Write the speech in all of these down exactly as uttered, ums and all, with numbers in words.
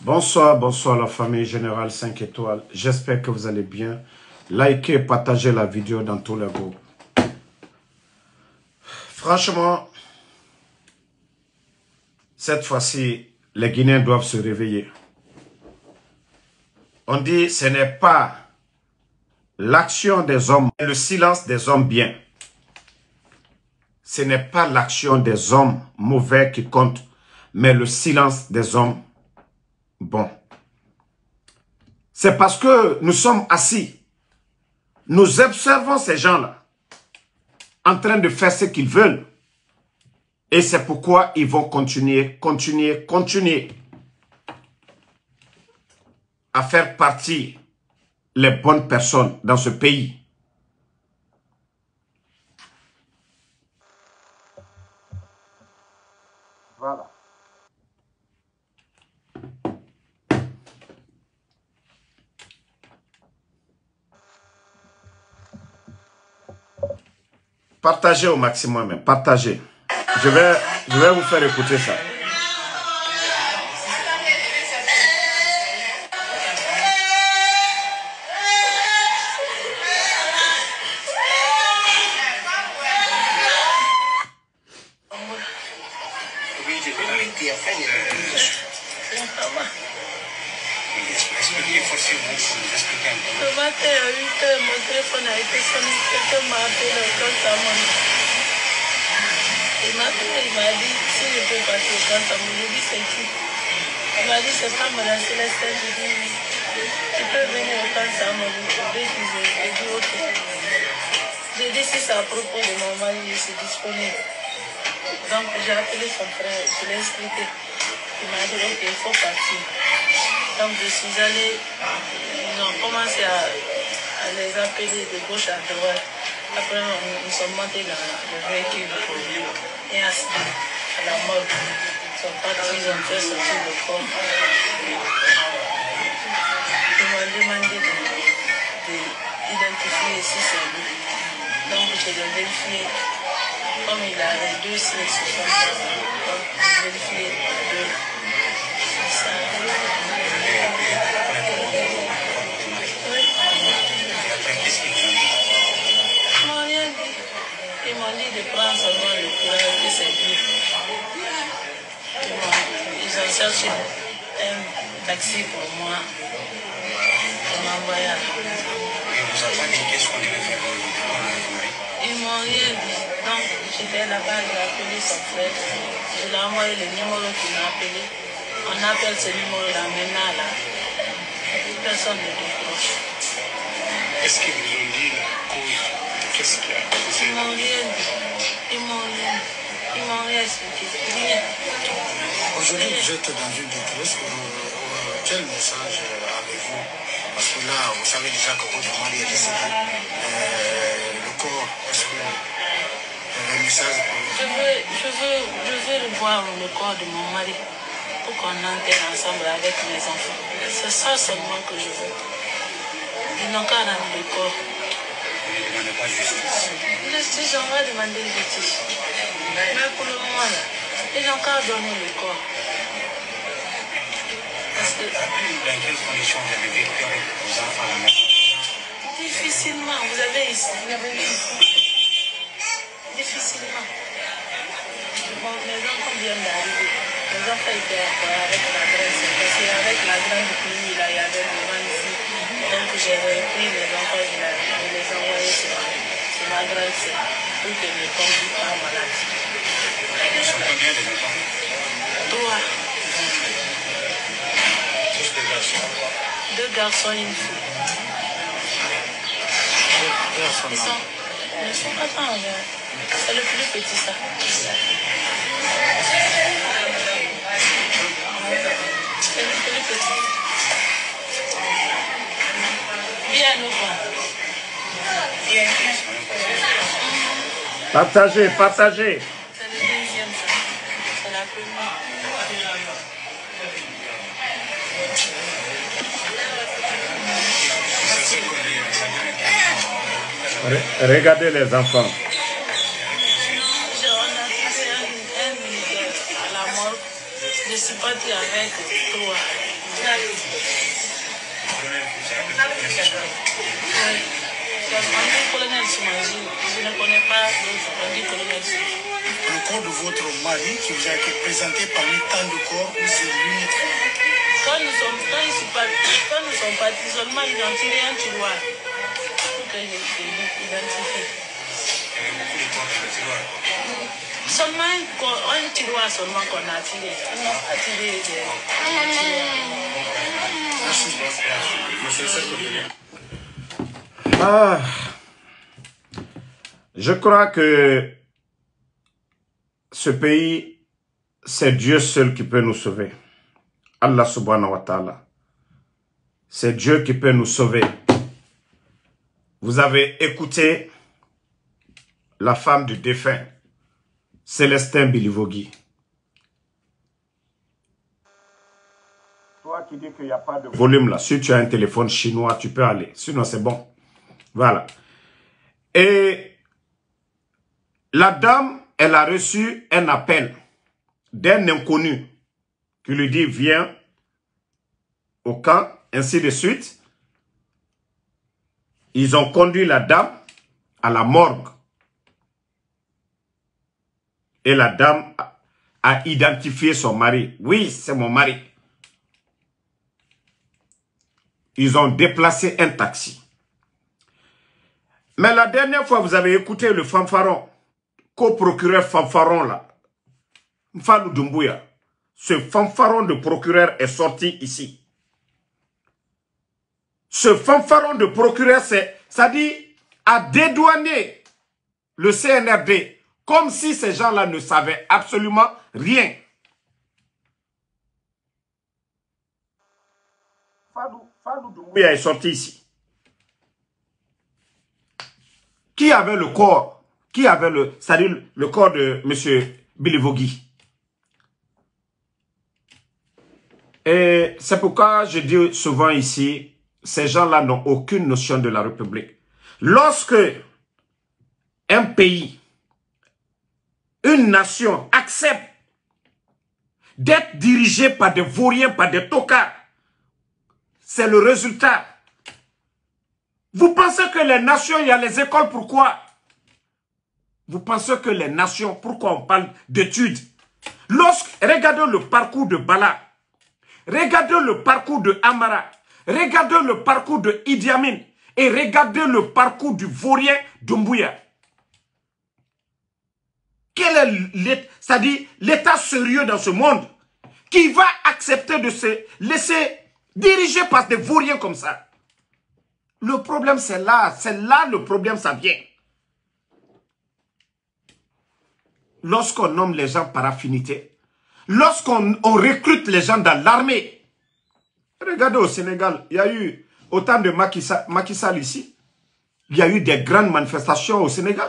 Bonsoir, bonsoir la famille Générale cinq étoiles. J'espère que vous allez bien. Likez, partagez la vidéo dans tous les groupes. Franchement, cette fois-ci, les Guinéens doivent se réveiller. On dit ce n'est pas l'action des hommes, le silence des hommes bien. Ce n'est pas l'action des hommes mauvais qui compte, mais le silence des hommes bons. C'est parce que nous sommes assis, nous observons ces gens-là en train de faire ce qu'ils veulent. Et c'est pourquoi ils vont continuer, continuer, continuer à faire partie les bonnes personnes dans ce pays. Voilà. Partagez au maximum, même. Partagez. Je vais, je vais vous faire écouter ça. Le matin à huit heures, mon téléphone a été sonné. Quelqu'un m'a appelé au Kansamon. Il m'a appelé, il m'a dit si je peux passer au Kansamon. Je lui ai dit c'est qui? Il m'a dit c'est pas Madame Célestine. Je lui ai dit tu peux venir au Kansamon. J'ai dit ok. J'ai dit si c'est à propos de mon mari, je suis disponible. Donc j'ai appelé son frère, je l'ai expliqué. Il m'a dit ok, il faut partir. Donc je suis allée, ils ont commencé à, à les appeler de gauche à droite. Après, nous sommes montés dans le véhicule et assis à la morgue. Ils sont partis, ils ont fait sortir le corps. Ils m'ont demandé d'identifier si c'est lui. Donc je l'ai vérifié. Comme il a les deux signes, donc j'ai vérifié les deux. Ils m'ont dit de prendre seulement le courage que c'est lui. Ils ont cherché un taxi pour moi. Ils m'ont envoyé à la maison. Vous avez pas dit qu'est-ce qu'on devait faire? Ils m'ont rien dit. Donc j'étais là-bas, j'ai appelé son frère. Je lui ai envoyé le numéro qu'il m'a appelé. On appelle ce numéro-là maintenant là. Personne ne décroche. Est-ce qu'ils vous ont dit la cause? Qu'est-ce qu'il y a? Ils m'ont rien dit. Ils m'ont rien dit. Ils m'ont rien expliqué. Rien. Aujourd'hui, vous êtes dans une détresse. Quel message avez-vous? Parce que là, vous savez déjà que votre mari est décédé. Euh, le corps, est-ce que le message pour vous? Je veux, je veux, je veux revoir le corps de mon mari pour qu'on enterre ensemble avec mes enfants. C'est ça seulement que je veux. Ils n'ont qu'à rendre le corps. Vous ne demandez pas justice. Justice, on va demander justice. Mais pour le moment, là, ils n'ont qu'à donner le corps. Parce que... Dans quelles conditions vous avez vécu avec vos enfants à la maison? Difficilement. Vous avez ici, vous avez vu ici. Difficilement. Bon, mes enfants viennent d'arriver. Mes enfants étaient avec la grande sœur. Parce qu'avec la grande pluie, là, il y avait le vent ici. Donc j'ai repris mes enfants, je les ai envoyés sur ma, sur ma grande sœur pour qu'elle ne tombe pas malade. Ils sont combien les enfants? Trois. Tous des garçons? Deux garçons et une fille. Ils sont, ils sont pas tant envers. C'est le plus petit ça. C'est le plus petit. Bien au fond. Partagez, partagez. C'est le deuxième ça. C'est la première. Re- Regardez les enfants. On a fait un, un militaire à la mort. Je suis partie avec trois. Je ne connais pas d'autres. On dit colonel Soumagie. Le corps de votre mari qui vous a été présenté parmi tant de corps où c'est lui. Quand nous sommes, quand ils sont partis, quand nous sommes partis, seulement ils ont tiré un tiroir pour que je l'identifie. Il y avait beaucoup de corps dans le tiroir. Seulement un, un tiroir seulement qu'on a tiré. On a tiré des tiroirs. Ah, je crois que ce pays, c'est Dieu seul qui peut nous sauver. Allah subhanahu wa ta'ala. C'est Dieu qui peut nous sauver. Vous avez écouté la femme du défunt, Célestin Bilivogui. Toi qui dis qu'il n'y a pas de volume là, si tu as un téléphone chinois, tu peux aller. Sinon, c'est bon. Voilà. Et la dame, elle a reçu un appel d'un inconnu qui lui dit, viens au camp, ainsi de suite. Ils ont conduit la dame à la morgue. Et la dame a identifié son mari. Oui, c'est mon mari. Ils ont déplacé un taxi. Mais la dernière fois, vous avez écouté le fanfaron, co-procureur fanfaron là, Mfalou Doumbouya. Ce fanfaron de procureur est sorti ici. Ce fanfaron de procureur, c'est, ça dit, a dédouané le C N R D, comme si ces gens-là ne savaient absolument rien. Mfalou Doumbouya est sorti ici. Qui avait le corps, qui avait le, c'est-à-dire le corps de M. Bilivogui? Et c'est pourquoi je dis souvent ici, ces gens-là n'ont aucune notion de la République. Lorsque un pays, une nation accepte d'être dirigé par des vauriens, par des tocards, c'est le résultat. Vous pensez que les nations, il y a les écoles, pourquoi? Vous pensez que les nations, pourquoi on parle d'études? Lorsque, regardez le parcours de Bala, regardez le parcours de Amara, regardez le parcours de Idi Amin et regardez le parcours du vaurien Doumbouya. Quel est c'est-à-dire l'état sérieux dans ce monde qui va accepter de se laisser diriger par des vauriens comme ça? Le problème, c'est là. C'est là le problème, ça vient. Lorsqu'on nomme les gens par affinité, lorsqu'on on recrute les gens dans l'armée, regardez au Sénégal, il y a eu autant de Macky Sall, Macky Sall ici, il y a eu des grandes manifestations au Sénégal.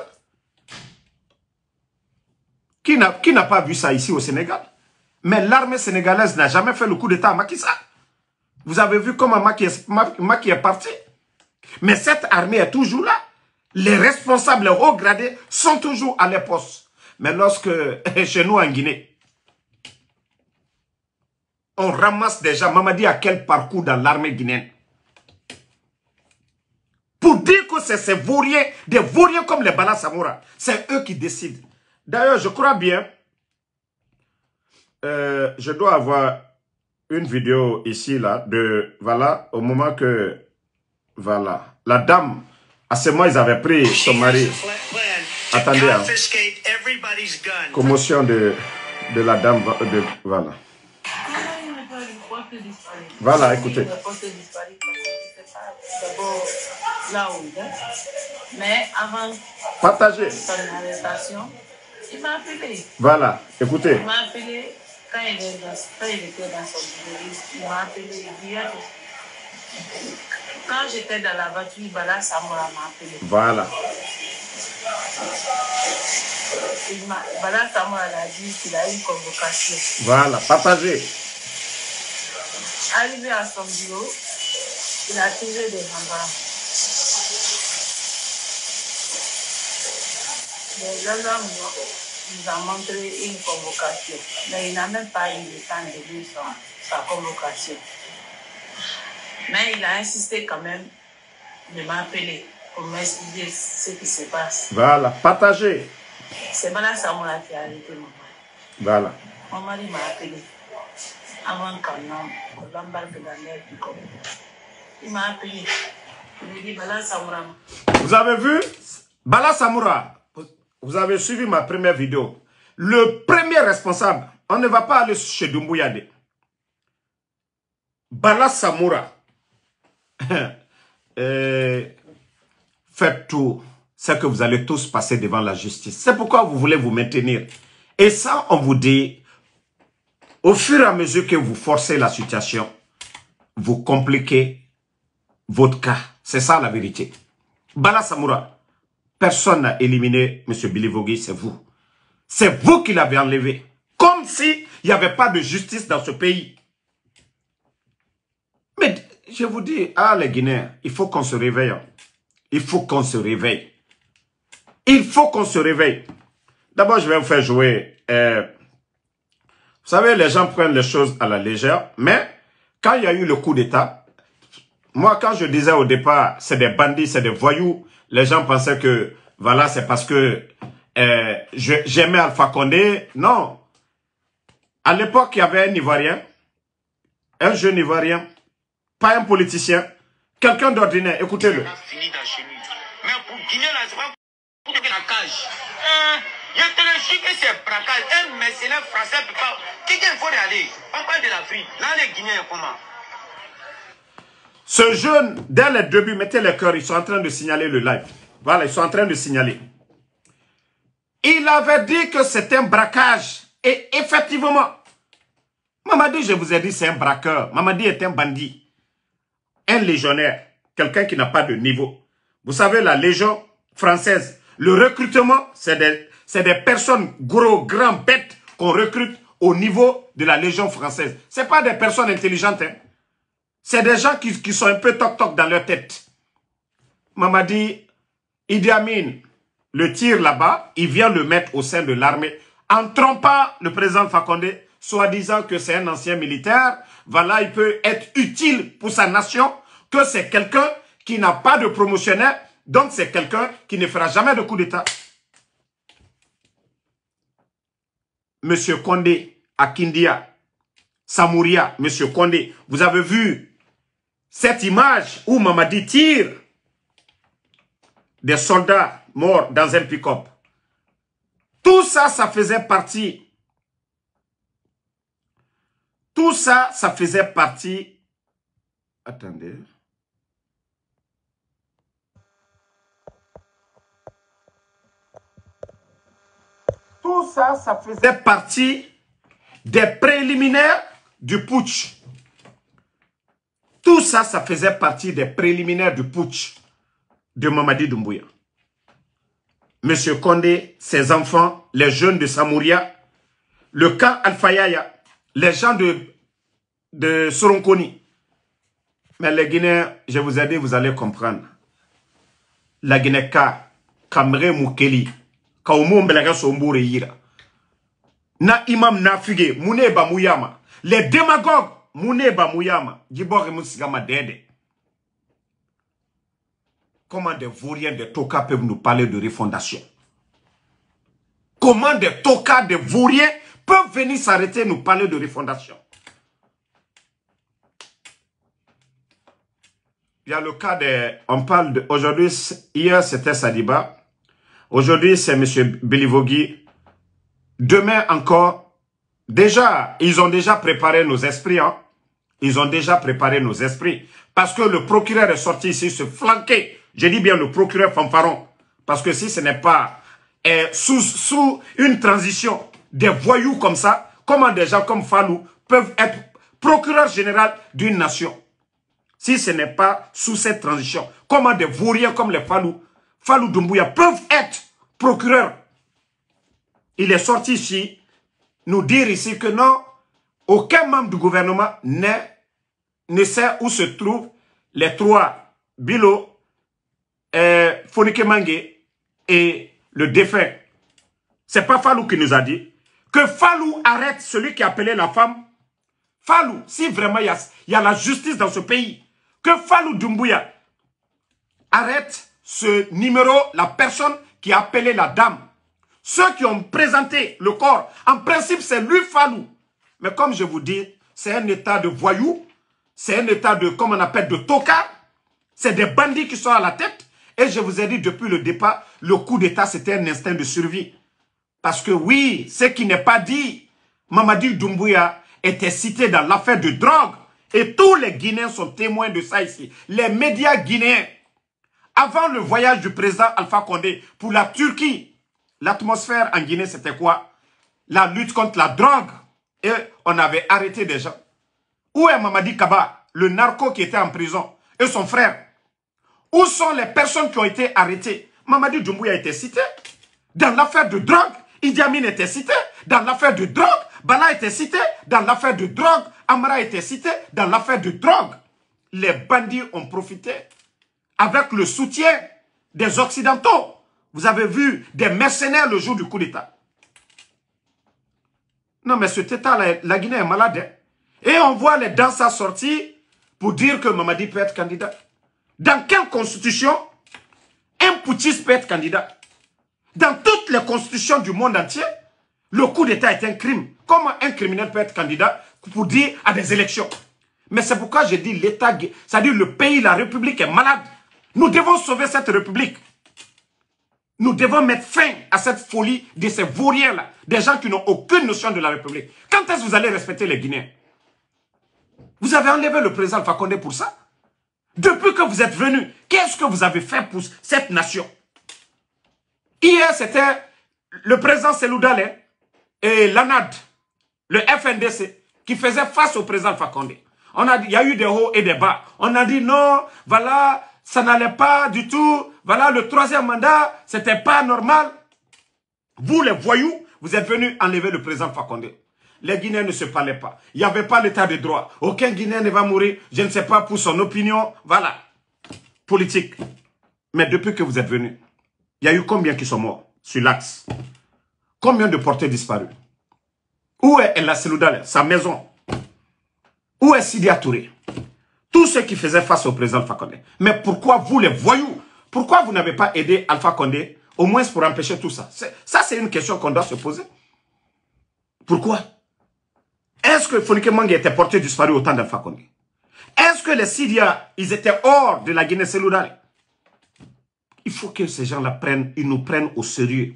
Qui n'a qui n'a pas vu ça ici au Sénégal? Mais l'armée sénégalaise n'a jamais fait le coup d'État à Macky Sall. Vous avez vu comment Macky est, Macky est parti? Mais cette armée est toujours là. Les responsables, les hauts gradés sont toujours à les postes. Mais lorsque, chez nous en Guinée, on ramasse déjà, Mamadi a quel parcours dans l'armée guinéenne? Pour dire que c'est ces vauriens, des vauriens comme les Bala Samoura, c'est eux qui décident. D'ailleurs, je crois bien, euh, je dois avoir une vidéo ici, là, de, voilà, au moment que, voilà, la dame, à ce moment, ils avaient pris son mari. Attendez, hein. Commotion de, de la dame, de, voilà. Voilà, écoutez. Mais avant partagez. son arrestation, il m'a appelé. Voilà, écoutez. Il m'a appelé quand il, est dans, quand il était dans son bureau. Il m'a appelé. Il dit, quand j'étais dans la voiture, Bala Samoura m'a appelé. Voilà. Bala Samoura a dit qu'il a eu une convocation. Voilà, partagez. Arrivé à son bureau, il a tiré des gendarmes. Les gendarmes nous ont montré une convocation, mais il n'a même pas eu le temps de lire sa convocation. Mais il a insisté quand même de m'appeler pour m'expliquer ce qui se passe. Voilà, partagez. C'est Bala Samoura qui a arrêté mon mari. Voilà. Mon mari m'a appelé avant qu'on l'embarque dans l'air du corps. Il m'a appelé. Il m'a dit Bala Samoura. Vous avez vu Bala Samoura, vous avez suivi ma première vidéo. Le premier responsable, on ne va pas aller chez Doumbouya. Bala Samoura, euh, faites tout ce que vous allez tous passer devant la justice. C'est pourquoi vous voulez vous maintenir. Et ça, on vous dit, au fur et à mesure que vous forcez la situation, vous compliquez votre cas. C'est ça la vérité. Bala Samoura, personne n'a éliminé M. Bilivogui, c'est vous. C'est vous qui l'avez enlevé. Comme s'il n'y avait pas de justice dans ce pays. Mais je vous dis, ah les Guinéens, il faut qu'on se réveille. Il faut qu'on se réveille. Il faut qu'on se réveille. D'abord, je vais vous faire jouer. Euh, vous savez, les gens prennent les choses à la légère. Mais quand il y a eu le coup d'État, moi, quand je disais au départ, c'est des bandits, c'est des voyous, les gens pensaient que, voilà, c'est parce que euh, j'aimais Alpha Condé. Non. À l'époque, il y avait un Ivoirien, un jeune Ivoirien, pas un politicien, quelqu'un d'ordinaire. Écoutez-le. Mais pour Guinée, là, c'est pas pour la cage. Je te le jure que c'est braquage. Un mercenaire français ne peut pas. Quelqu'un il faut regarder. On parle de l'Afrique. Là, les Guinéens, comment? Ce jeune, dès le début, mettez le cœur, ils sont en train de signaler le live. Voilà, ils sont en train de signaler. Il avait dit que c'était un braquage. Et effectivement, Mamadi, je vous ai dit, c'est un braqueur. Mamadi est un bandit. Un légionnaire. Quelqu'un qui n'a pas de niveau. Vous savez, la Légion française, le recrutement, c'est des, c'est des personnes gros, grands, bêtes qu'on recrute au niveau de la Légion française. Ce n'est pas des personnes intelligentes. Hein. C'est des gens qui, qui sont un peu toc-toc dans leur tête. Mamadi, Idi Amin le tire là-bas, il vient le mettre au sein de l'armée en trompant le président Fakonde, soi-disant que c'est un ancien militaire. Voilà, il peut être utile pour sa nation, que c'est quelqu'un qui n'a pas de promotionnaire, donc c'est quelqu'un qui ne fera jamais de coup d'État. Monsieur Condé, Akindia, Samouria, Monsieur Condé, vous avez vu cette image où Mamadi tire des soldats morts dans un pick-up. Tout ça, ça faisait partie. Tout ça, ça faisait partie. Attendez. Tout ça, ça faisait partie des préliminaires du putsch. Tout ça, ça faisait partie des préliminaires du putsch de Mamadi Doumbouya. Monsieur Condé, ses enfants, les jeunes de Samouria, le camp Alpha Yaya, les gens de, de Soronkoni. Mais les Guinéens, je vous ai dit, vous allez comprendre. La Guinée-Ka, Kamre Moukeli, Kaumo Mbelaga Somboure Yira. Na Imam Nafige, Mouneba Mouyama. Les démagogues, Mouneba Mouyama. Djibor Moussigama Dede. Comment des vauriens, des tokas peuvent nous parler de refondation? Comment des tokas, des vauriens peuvent venir s'arrêter et nous parler de refondation? Il y a le cas de... On parle de... Aujourd'hui, hier c'était Sadiba. Aujourd'hui c'est M. Bilivogui. Demain encore. Déjà, ils ont déjà préparé nos esprits. Hein? Ils ont déjà préparé nos esprits. Parce que le procureur est sorti ici se flanquer. Je dis bien le procureur Fanfaron. Parce que si ce n'est pas eh, sous, sous une transition des voyous comme ça, comment des gens comme Fallou peuvent être procureur général d'une nation? Si ce n'est pas sous cette transition, comment des vauriens comme les Fallou, Fallou Doumbouya peuvent être procureurs? Il est sorti ici, nous dire ici que non, aucun membre du gouvernement ne, ne sait où se trouvent les trois Bilo, Euh, Fonike Mange et le défunt. C'est pas Fallou qui nous a dit que Fallou arrête celui qui appelait la femme. Fallou, si vraiment il y, y a la justice dans ce pays, que Fallou Doumbouya arrête ce numéro, la personne qui a appelé la dame. Ceux qui ont présenté le corps, en principe, c'est lui Fallou. Mais comme je vous dis, c'est un état de voyous, c'est un état de, comme on appelle, de tocard. C'est des bandits qui sont à la tête. Et je vous ai dit depuis le départ, le coup d'état, c'était un instinct de survie. Parce que oui, ce qui n'est pas dit, Mamadi Doumbouya était cité dans l'affaire de drogue. Et tous les Guinéens sont témoins de ça ici. Les médias guinéens, avant le voyage du président Alpha Condé pour la Turquie, l'atmosphère en Guinée, c'était quoi? La lutte contre la drogue. Et on avait arrêté des gens. Où est Mamadi Kaba, le narco qui était en prison, et son frère? Où sont les personnes qui ont été arrêtées? Mamadi Doumbouya était cité. Dans l'affaire de drogue, Idi Amin était cité. Dans l'affaire de drogue, Bala était cité. Dans l'affaire de drogue, Amara était cité. Dans l'affaire de drogue, les bandits ont profité avec le soutien des Occidentaux. Vous avez vu des mercenaires le jour du coup d'État. Non, mais cet État-là, la Guinée est malade. Hein? Et on voit les danseurs sortir pour dire que Mamadi peut être candidat. Dans quelle constitution un putschiste peut être candidat? Dans toutes les constitutions du monde entier, le coup d'État est un crime. Comment un criminel peut être candidat pour dire à des élections? Mais c'est pourquoi je dis l'État, c'est-à-dire le pays, la République est malade. Nous devons sauver cette République. Nous devons mettre fin à cette folie de ces vauriens-là, des gens qui n'ont aucune notion de la République. Quand est-ce que vous allez respecter les Guinéens? Vous avez enlevé le président Alpha Condé pour ça? Depuis que vous êtes venu, qu'est-ce que vous avez fait pour cette nation? Hier, c'était le président Cellou Dalein et l'A N A D, le F N D C, qui faisaient face au président Alpha Condé. On a dit, il y a eu des hauts et des bas. On a dit non, voilà, ça n'allait pas du tout. Voilà, le troisième mandat, c'était pas normal. Vous, les voyous, vous êtes venus enlever le président Alpha Condé. Les Guinéens ne se parlaient pas. Il n'y avait pas l'état de droit. Aucun Guinéen ne va mourir, je ne sais pas, pour son opinion. Voilà. Politique. Mais depuis que vous êtes venus, il y a eu combien qui sont morts sur l'axe? Combien de porteurs disparus? Où est El Cellou Dalein, sa maison? Où est Sidya Touré? Tous ceux qui faisaient face au président Alpha Condé. Mais pourquoi vous, les voyous, pourquoi vous n'avez pas aidé Alpha Condé, au moins pour empêcher tout ça? Ça, c'est une question qu'on doit se poser. Pourquoi? Est-ce que Fonike Mangue était porté disparu au temps d'Alpha Condé? Est-ce que les Sidya, ils étaient hors de la Guinée Cellou Dalein? Il faut que ces gens-là prennent, ils nous prennent au sérieux.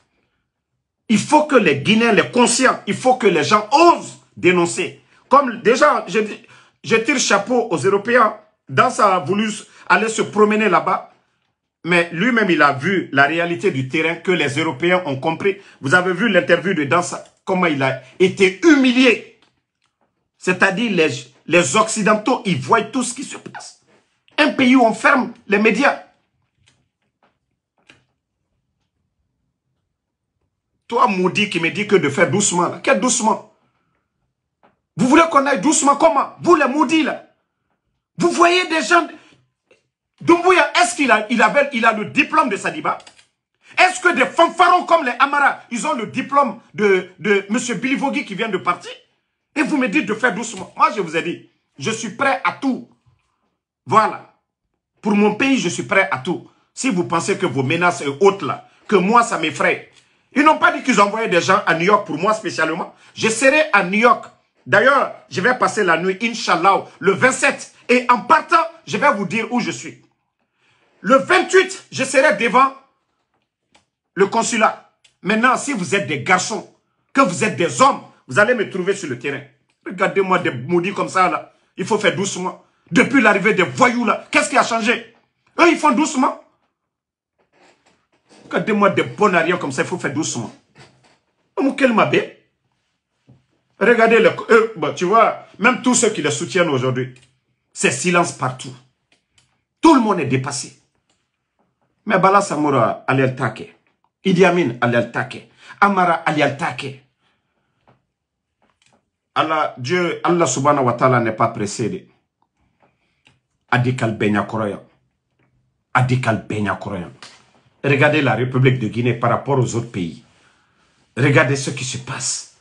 Il faut que les Guinéens, les conscients, il faut que les gens osent dénoncer. Comme déjà, je, je tire chapeau aux Européens. Dansa a voulu aller se promener là-bas. Mais lui-même, il a vu la réalité du terrain que les Européens ont compris. Vous avez vu l'interview de Dansa, comment il a été humilié. C'est-à-dire les, les Occidentaux, ils voient tout ce qui se passe. Un pays où on ferme les médias. Toi, maudit, qui me dit que de faire doucement. Là. Quel doucement? Vous voulez qu'on aille doucement? Comment? Vous, les maudits, là. Vous voyez des gens... Doumbouya, est-ce qu'il a, il avait, il a le diplôme de Sadiba? Est-ce que des fanfarons comme les Amara, ils ont le diplôme de, de M. Bilivogui qui vient de partir? Et vous me dites de faire doucement. Moi, je vous ai dit, je suis prêt à tout. Voilà. Pour mon pays, je suis prêt à tout. Si vous pensez que vos menaces et autres, là, que moi, ça m'effraie. Ils n'ont pas dit qu'ils envoyaient des gens à New York pour moi spécialement. Je serai à New York. D'ailleurs, je vais passer la nuit, Inch'Allah, le vingt-sept. Et en partant, je vais vous dire où je suis. Le vingt-huit, je serai devant le consulat. Maintenant, si vous êtes des garçons, que vous êtes des hommes, vous allez me trouver sur le terrain. Regardez-moi des maudits comme ça, là. Il faut faire doucement. Depuis l'arrivée des voyous, là, qu'est-ce qui a changé? Eux, ils font doucement. Regardez-moi des bonariens comme ça, il faut faire doucement. Regardez, le, eux, bah, tu vois, même tous ceux qui les soutiennent aujourd'hui, c'est silence partout. Tout le monde est dépassé. Mais Bala Samoura allait le taquer. Idi Amin allait le taquer. Amara allait le taquer. Allah, Dieu, Allah subhanahu wa ta'ala n'est pas pressé. Adikal Benya Koroyan. Adikal Benya Koroyan. Regardez la République de Guinée par rapport aux autres pays. Regardez ce qui se passe.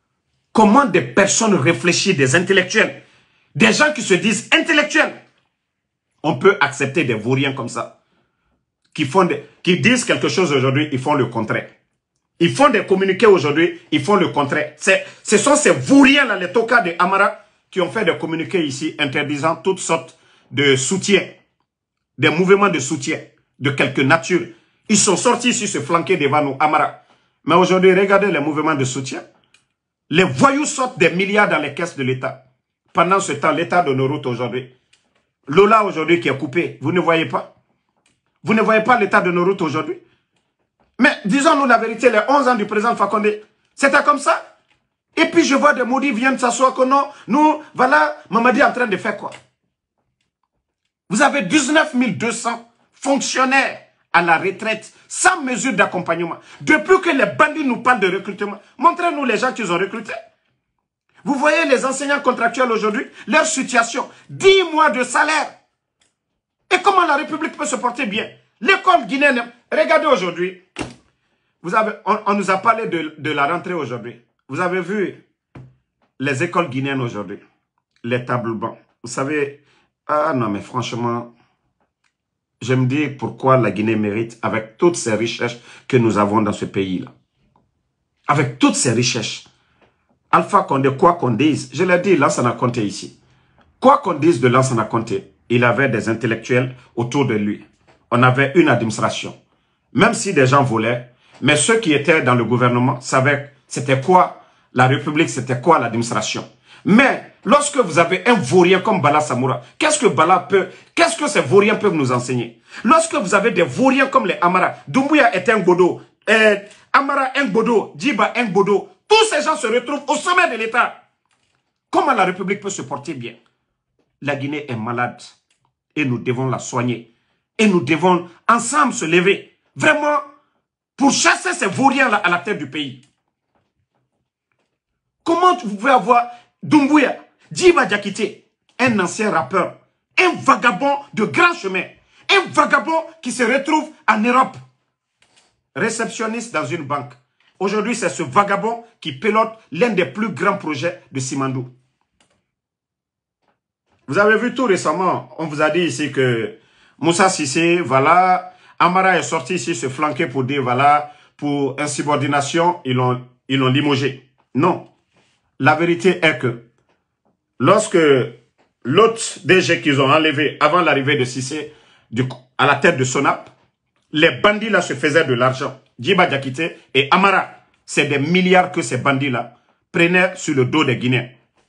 Comment des personnes réfléchissent, des intellectuels, des gens qui se disent intellectuels, On peut accepter des vauriens comme ça, qui, font des, qui disent quelque chose aujourd'hui, ils font le contraire. Ils font des communiqués aujourd'hui, ils font le contraire. Ce sont ces vauriens-là, les tokas de Amara, qui ont fait des communiqués ici, interdisant toutes sortes de soutien, des mouvements de soutien, de quelque nature. Ils sont sortis ici se flanquer devant nous, Amara. Mais aujourd'hui, regardez les mouvements de soutien. Les voyous sortent des milliards dans les caisses de l'État. Pendant ce temps, l'État de nos routes aujourd'hui. Lola aujourd'hui qui est coupé, vous ne voyez pas? Vous ne voyez pas l'état de nos routes aujourd'hui? Mais disons-nous la vérité, les onze ans du président Fakonde, c'était comme ça. Et puis je vois des maudits viennent s'asseoir que non, nous, voilà, Mamadi est en train de faire quoi? Vous avez dix-neuf mille deux cents fonctionnaires à la retraite, sans mesure d'accompagnement. Depuis que les bandits nous parlent de recrutement, montrez-nous les gens qu'ils ont recrutés. Vous voyez les enseignants contractuels aujourd'hui, leur situation, dix mois de salaire. Et comment la République peut se porter bien? L'école guinéenne, regardez aujourd'hui, vous avez, on, on nous a parlé de, de la rentrée aujourd'hui. Vous avez vu les écoles guinéennes aujourd'hui, les tables bancs. Vous savez, ah non mais franchement, je me dis pourquoi la Guinée mérite, avec toutes ces richesses que nous avons dans ce pays-là. Avec toutes ces richesses. Alpha Condé, quoi qu'on dise, je l'ai dit, Lansana Conté ici. Quoi qu'on dise de Lansana Conté, il avait des intellectuels autour de lui. On avait une administration. Même si des gens volaient, mais ceux qui étaient dans le gouvernement savaient c'était quoi la République, c'était quoi l'administration. Mais lorsque vous avez un vaurien comme Bala Samoura, qu'est-ce que Bala peut, qu'est-ce que ces vauriens peuvent nous enseigner? Lorsque vous avez des vauriens comme les Amara, Doumbouya est un Bodo, euh, Amara un Bodo, Djiba un Bodo, tous ces gens se retrouvent au sommet de l'État. Comment la République peut se porter bien? La Guinée est malade et nous devons la soigner. Et nous devons ensemble se lever, vraiment, pour chasser ces vauriens-là à la tête du pays. Comment vous pouvez avoir Doumbouya, Djiba Diakité, un ancien rappeur, un vagabond de grand chemin, un vagabond qui se retrouve en Europe, réceptionniste dans une banque. Aujourd'hui, c'est ce vagabond qui pilote l'un des plus grands projets de Simandou. Vous avez vu tout récemment, on vous a dit ici que Moussa Sissé, voilà, Amara est sorti ici se flanquer pour dire, voilà, pour insubordination, ils l'ont ils l'ont limogé. Non. La vérité est que lorsque l'autre D G qu'ils ont enlevé avant l'arrivée de Sissé à la tête de Sonap, les bandits là se faisaient de l'argent. Djiba Diakité et Amara, c'est des milliards que ces bandits-là prenaient sur le dos des Guinéens.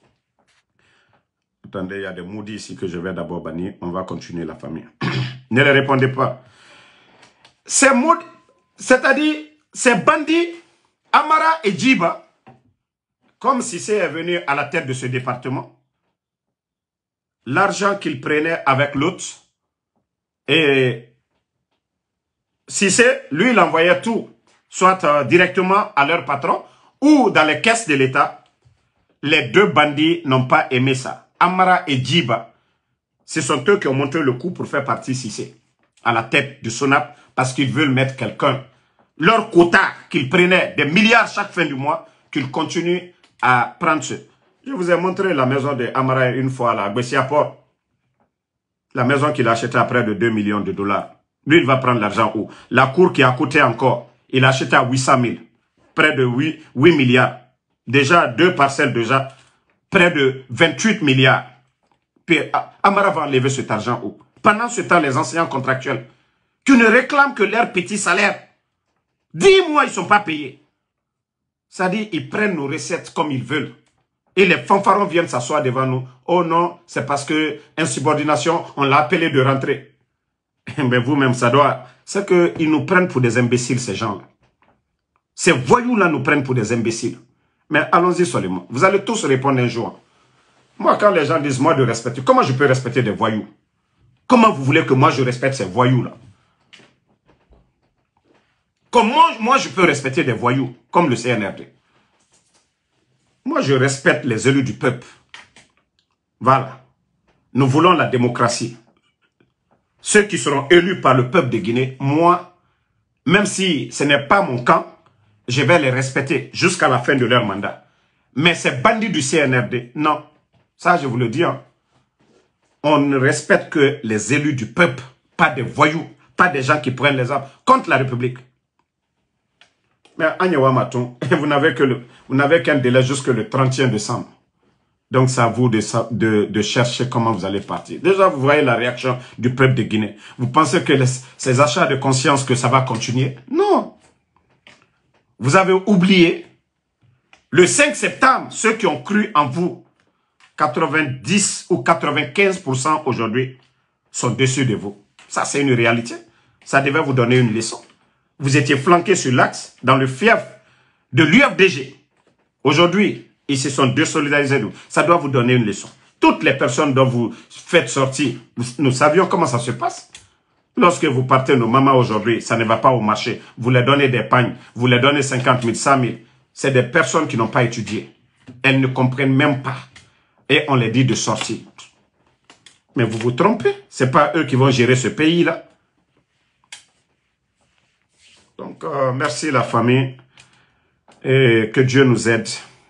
Attendez, il y a des maudits ici que je vais d'abord bannir. On va continuer la famille. Ne les répondez pas. Ces maudits, c'est-à-dire ces bandits, Amara et Djiba, comme Sissé est venu à la tête de ce département, l'argent qu'ils prenaient avec l'autre, et Sissé, lui, il envoyait tout, soit euh, directement à leur patron, ou dans les caisses de l'État. Les deux bandits n'ont pas aimé ça. Amara et Djiba, ce sont eux qui ont monté le coup pour faire partie Sissé à la tête de Sonap, parce qu'ils veulent mettre quelqu'un. Leur quota qu'ils prenaient, des milliards chaque fin du mois, qu'ils continuent à prendre ce. Je vous ai montré la maison de Amara une fois là, à Bessiaport. La maison qu'il a achetée à près de deux millions de dollars. Lui, il va prendre l'argent où? La cour qui a coûté encore, il a acheté à huit cent mille. Près de huit milliards. Déjà, deux parcelles déjà, près de vingt-huit milliards. Puis Amara va enlever cet argent où? Pendant ce temps, les enseignants contractuels, qui ne réclament que leur petit salaire, dix mois, ils ne sont pas payés. C'est-à-dire, ils prennent nos recettes comme ils veulent. Et les fanfarons viennent s'asseoir devant nous. Oh non, c'est parce que insubordination, on l'a appelé de rentrer. Mais vous-même, ça doit... C'est qu'ils nous prennent pour des imbéciles, ces gens-là. Ces voyous-là nous prennent pour des imbéciles. Mais allons-y seulement. Vous allez tous répondre un jour. Moi, quand les gens disent, moi, de respecter, comment je peux respecter des voyous? Comment vous voulez que moi, je respecte ces voyous-là? Comment moi, je peux respecter des voyous, comme le C N R D? Moi, je respecte les élus du peuple. Voilà. Nous voulons la démocratie. Ceux qui seront élus par le peuple de Guinée, moi, même si ce n'est pas mon camp, je vais les respecter jusqu'à la fin de leur mandat. Mais ces bandits du C N R D, non. Ça, je vous le dis. Hein. on ne respecte que les élus du peuple, pas des voyous, pas des gens qui prennent les armes contre la République. Mais Agnewa Maton, vous n'avez que le, vous n'avez qu'un délai jusque le trente et un décembre. Donc c'est à vous de, de, de chercher comment vous allez partir. Déjà, vous voyez la réaction du peuple de Guinée. Vous pensez que les, ces achats de conscience, que ça va continuer? Non. Vous avez oublié le cinq septembre, ceux qui ont cru en vous, quatre-vingt-dix ou quatre-vingt-quinze pour cent aujourd'hui sont déçus de vous. Ça, c'est une réalité. Ça devait vous donner une leçon. Vous étiez flanqué sur l'axe, dans le fief de l'U F D G. Aujourd'hui, ils se sont désolidarisés de vous. Ça doit vous donner une leçon. Toutes les personnes dont vous faites sortir, nous savions comment ça se passe. Lorsque vous partez, nos mamans aujourd'hui, ça ne va pas au marché. Vous leur donnez des pagnes, vous leur donnez cinquante mille, cent mille. C'est des personnes qui n'ont pas étudié. Elles ne comprennent même pas. Et on les dit de sortir. Mais vous vous trompez. Ce n'est pas eux qui vont gérer ce pays-là. Donc, euh, merci la famille. Et que Dieu nous aide.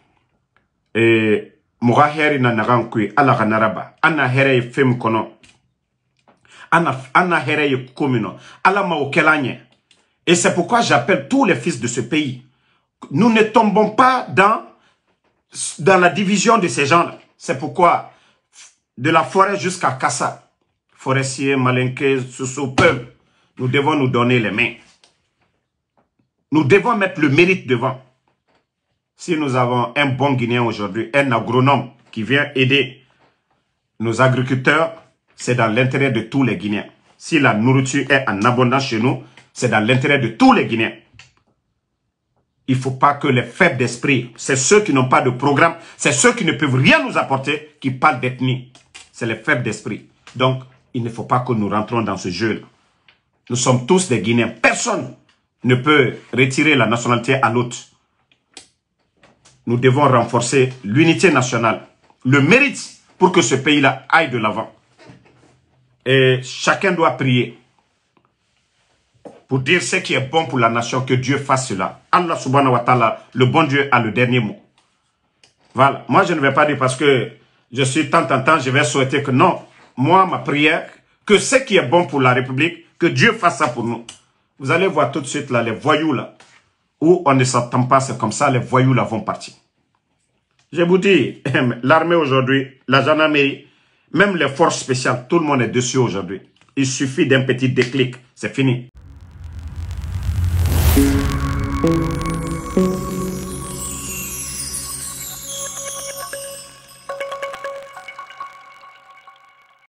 Et Moura heri na narankui ala ganaraba. Ana here fem kono. Ana ana here komino. Ala maokelanye. Et c'est pourquoi j'appelle tous les fils de ce pays. Nous ne tombons pas dans, dans la division de ces gens-là. C'est pourquoi, de la forêt jusqu'à Kassa, forestiers, malinqués, sous peuple, nous devons nous donner les mains. Nous devons mettre le mérite devant. Si nous avons un bon Guinéen aujourd'hui, un agronome qui vient aider nos agriculteurs, c'est dans l'intérêt de tous les Guinéens. Si la nourriture est en abondance chez nous, c'est dans l'intérêt de tous les Guinéens. Il ne faut pas que les faibles d'esprit, c'est ceux qui n'ont pas de programme, c'est ceux qui ne peuvent rien nous apporter, qui parlent d'ethnie. C'est les faibles d'esprit. Donc, il ne faut pas que nous rentrons dans ce jeu-là. Nous sommes tous des Guinéens. Personne ne peut retirer la nationalité à l'autre. Nous devons renforcer l'unité nationale, le mérite pour que ce pays-là aille de l'avant. Et chacun doit prier pour dire ce qui est bon pour la nation, que Dieu fasse cela. Allah subhanahu wa ta'ala, le bon Dieu a le dernier mot. Voilà. Moi, je ne vais pas dire parce que je suis tant en temps, je vais souhaiter que non. Moi, ma prière, que ce qui est bon pour la République, que Dieu fasse ça pour nous. Vous allez voir tout de suite là, les voyous là, où on ne s'attend pas, c'est comme ça, les voyous là vont partir. Je vous dis, l'armée aujourd'hui, la gendarmerie, même les forces spéciales, tout le monde est dessus aujourd'hui. Il suffit d'un petit déclic, c'est fini. Thank you.